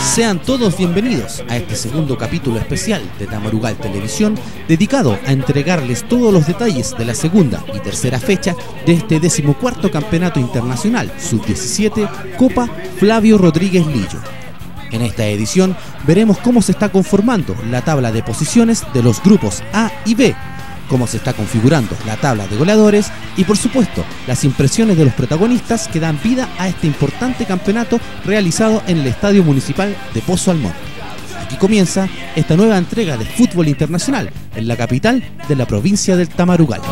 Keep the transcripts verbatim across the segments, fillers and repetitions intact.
Sean todos bienvenidos a este segundo capítulo especial de Tamarugal Televisión, dedicado a entregarles todos los detalles de la segunda y tercera fecha de este decimocuarto Campeonato Internacional sub diecisiete Copa Flavio Rodríguez Lillo. En esta edición veremos cómo se está conformando la tabla de posiciones de los grupos A y B, cómo se está configurando la tabla de goleadores y, por supuesto, las impresiones de los protagonistas que dan vida a este importante campeonato realizado en el Estadio Municipal de Pozo Almonte. Aquí comienza esta nueva entrega de fútbol internacional en la capital de la provincia del Tamarugal.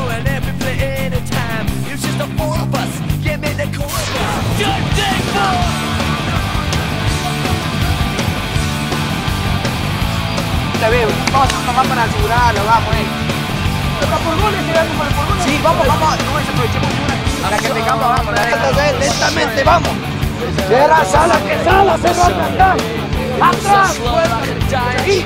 Vamos a tomar para asegurarlo, vamos, eh. Por goles, por goles. Sí, vamos, vamos. No desaprovechemos una. Para que tengamos, vamos. Lentamente, vamos. Cierra, Sala, que Sala se va a atrás. Atrás. Aquí.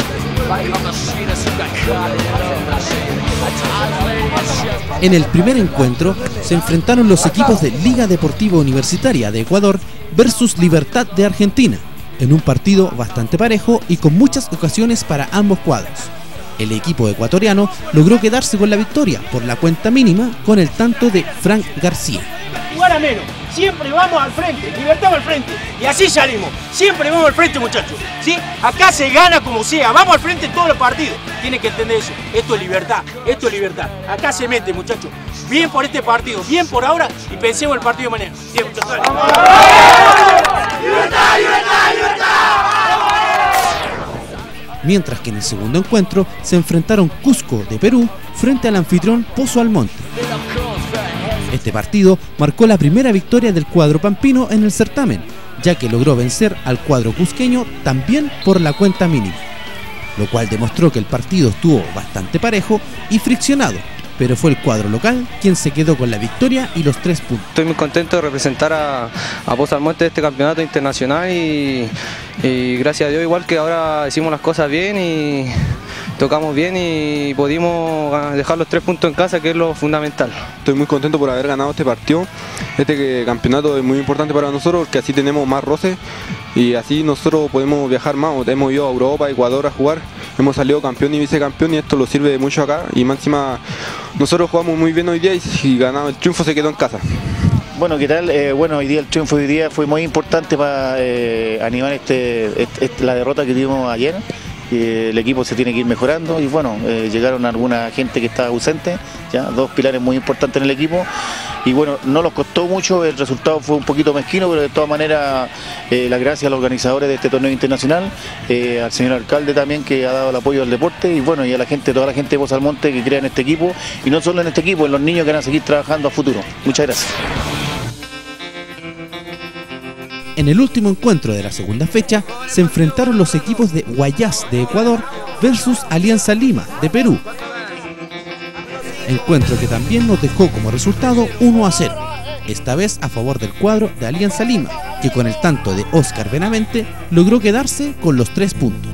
En el primer encuentro se enfrentaron los equipos de Liga Deportiva Universitaria de Ecuador versus Libertad de Argentina, en un partido bastante parejo y con muchas ocasiones para ambos cuadros. El equipo ecuatoriano logró quedarse con la victoria por la cuenta mínima con el tanto de Frank García. Jugar a menos, siempre vamos al frente, Libertad al frente, y así salimos, siempre vamos al frente, muchachos, ¿sí? Acá se gana como sea, vamos al frente en todos los partidos, tienen que entender eso, esto es libertad, esto es libertad, acá se mete, muchachos, bien por este partido, bien por ahora, y pensemos el partido de mañana. Bien, muchachos. ¡Libertad, libertad, libertad! Mientras que en el segundo encuentro se enfrentaron Cusco de Perú frente al anfitrión Pozo Almonte. Este partido marcó la primera victoria del cuadro pampino en el certamen, ya que logró vencer al cuadro cusqueño también por la cuenta mínima, lo cual demostró que el partido estuvo bastante parejo y friccionado, pero fue el cuadro local quien se quedó con la victoria y los tres puntos. Estoy muy contento de representar a, a Pozo Almonte de este campeonato internacional y, y gracias a Dios igual que ahora hicimos las cosas bien y tocamos bien y pudimos dejar los tres puntos en casa, que es lo fundamental. Estoy muy contento por haber ganado este partido. Este campeonato es muy importante para nosotros porque así tenemos más roces y así nosotros podemos viajar más. Hemos ido a Europa, a Ecuador a jugar, hemos salido campeón y vicecampeón y esto lo sirve mucho acá y más encima nosotros jugamos muy bien hoy día y si ganamos el triunfo se quedó en casa. Bueno, ¿qué tal? Eh, bueno, hoy día el triunfo de hoy día fue muy importante para eh, animar este, este, la derrota que tuvimos ayer. Eh, el equipo se tiene que ir mejorando y bueno, eh, llegaron alguna gente que estaba ausente, ya dos pilares muy importantes en el equipo y bueno, no nos costó mucho, el resultado fue un poquito mezquino, pero de todas maneras eh, las gracias a los organizadores de este torneo internacional, eh, al señor alcalde también que ha dado el apoyo al deporte y bueno, y a la gente, toda la gente de Pozo Almonte que crea en este equipo y no solo en este equipo, en los niños que van a seguir trabajando a futuro. Muchas gracias. En el último encuentro de la segunda fecha se enfrentaron los equipos de Guayas de Ecuador versus Alianza Lima de Perú. Encuentro que también nos dejó como resultado uno a cero, esta vez a favor del cuadro de Alianza Lima, que con el tanto de Oscar Benavente logró quedarse con los tres puntos.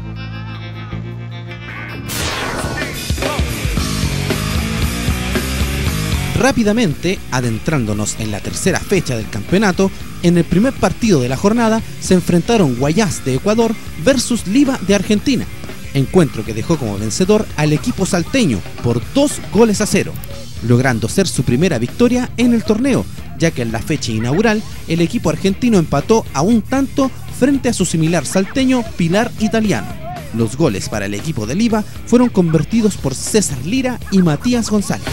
Rápidamente, adentrándonos en la tercera fecha del campeonato, en el primer partido de la jornada se enfrentaron Guayas de Ecuador versus Liva de Argentina, encuentro que dejó como vencedor al equipo salteño por dos goles a cero, logrando ser su primera victoria en el torneo, ya que en la fecha inaugural el equipo argentino empató a un tanto frente a su similar salteño Pilar Italiano. Los goles para el equipo de Liva fueron convertidos por César Lira y Matías González.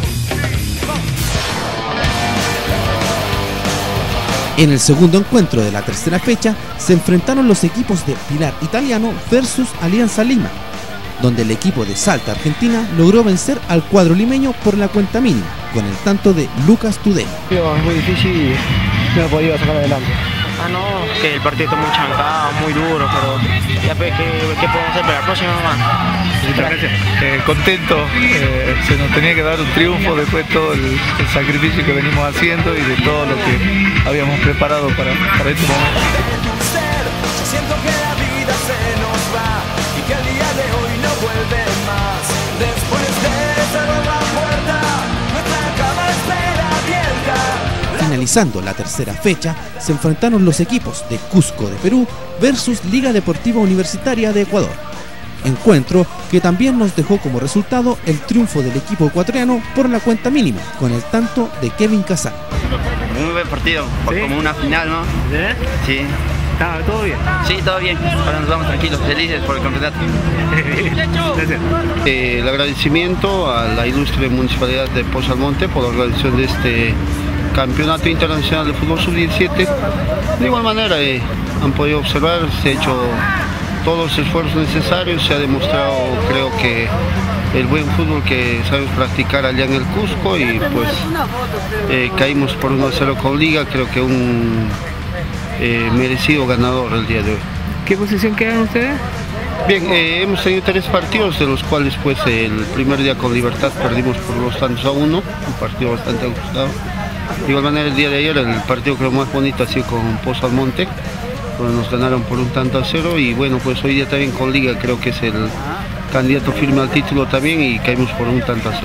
En el segundo encuentro de la tercera fecha se enfrentaron los equipos de Pilar Italiano versus Alianza Lima, donde el equipo de Salta Argentina logró vencer al cuadro limeño por la cuenta mínima, con el tanto de Lucas Tudela. Es muy difícil y no he podido sacar adelante. Ah, no, que el partido está muy chancado, muy duro, pero ya pues, ¿qué, qué podemos hacer para la próxima nomás? Muchas gracias. Eh, contento, eh, se nos tenía que dar un triunfo después de todo el, el sacrificio que venimos haciendo y de todo lo que habíamos preparado para, para este momento. Yo siento que la vida se nos va y que el día de hoy no vuelve más. Después de cerrar la puerta, nuestra cama espera abierta. Finalizando la tercera fecha, se enfrentaron los equipos de Cusco de Perú versus Liga Deportiva Universitaria de Ecuador. Encuentro que también nos dejó como resultado el triunfo del equipo ecuatoriano por la cuenta mínima, con el tanto de Kevin Casal. Muy buen partido, ¿sí? Como una final, ¿no? ¿Sí? Sí. ¿Está todo bien? Sí, todo bien. Ahora nos vamos tranquilos, felices por el campeonato. Gracias. Eh, el agradecimiento a la ilustre Municipalidad de Pozo Almonte por la organización de este Campeonato Internacional de Fútbol sub diecisiete. De igual manera, eh, han podido observar, se ha hecho todos los esfuerzos necesarios, se ha demostrado, creo que, el buen fútbol que sabemos practicar allá en el Cusco y pues eh, caímos por uno a cero con Liga, creo que un eh, merecido ganador el día de hoy. ¿Qué posición quedan ustedes? Bien, eh, hemos tenido tres partidos, de los cuales pues el primer día con Libertad perdimos por dos tantos a uno, un partido bastante ajustado. De igual manera el día de ayer el partido creo más bonito ha sido con Pozo Almonte, donde nos ganaron por un tanto a cero y bueno, pues hoy día también con Liga creo que es el candidato firme al título también y caímos por un tanto a cero.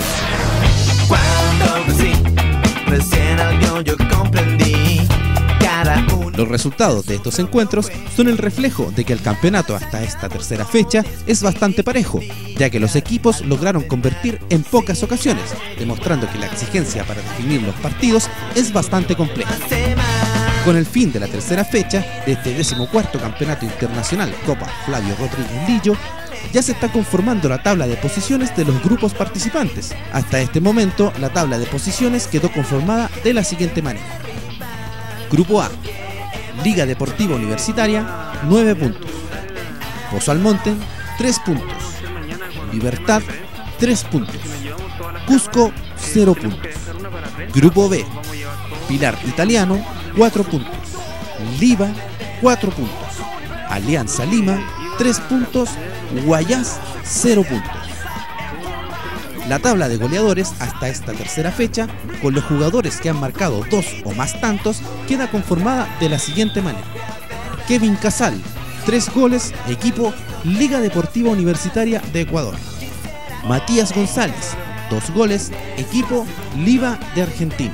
Los resultados de estos encuentros son el reflejo de que el campeonato hasta esta tercera fecha es bastante parejo, ya que los equipos lograron convertir en pocas ocasiones, demostrando que la exigencia para definir los partidos es bastante compleja. Con el fin de la tercera fecha de este decimocuarto Campeonato Internacional Copa Flavio Rodríguez Lillo, ya se está conformando la tabla de posiciones de los grupos participantes. Hasta este momento, la tabla de posiciones quedó conformada de la siguiente manera. Grupo A, Liga Deportiva Universitaria, nueve puntos. Pozo Almonte, tres puntos. Libertad, tres puntos. Cusco, cero puntos. Grupo B, Pilar Italiano, cuatro puntos. Liva, cuatro puntos. Alianza Lima, tres puntos. Guayas, cero puntos. La tabla de goleadores hasta esta tercera fecha, con los jugadores que han marcado dos o más tantos, queda conformada de la siguiente manera. Kevin Casal, tres goles, equipo Liga Deportiva Universitaria de Ecuador. Matías González, dos goles, equipo Liva de Argentina.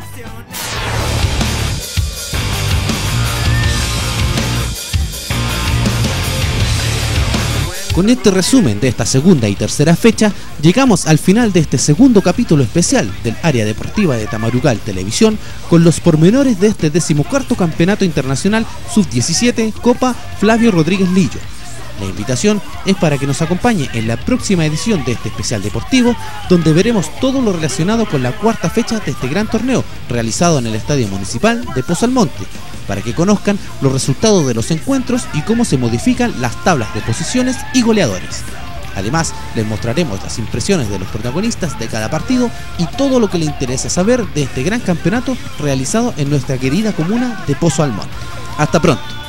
Con este resumen de esta segunda y tercera fecha, llegamos al final de este segundo capítulo especial del área deportiva de Tamarugal Televisión, con los pormenores de este decimocuarto Campeonato Internacional sub diecisiete Copa Flavio Rodríguez Lillo. La invitación es para que nos acompañe en la próxima edición de este especial deportivo, donde veremos todo lo relacionado con la cuarta fecha de este gran torneo, realizado en el Estadio Municipal de Pozo Almonte, para que conozcan los resultados de los encuentros y cómo se modifican las tablas de posiciones y goleadores. Además, les mostraremos las impresiones de los protagonistas de cada partido y todo lo que le interesa saber de este gran campeonato realizado en nuestra querida comuna de Pozo Almonte. Hasta pronto.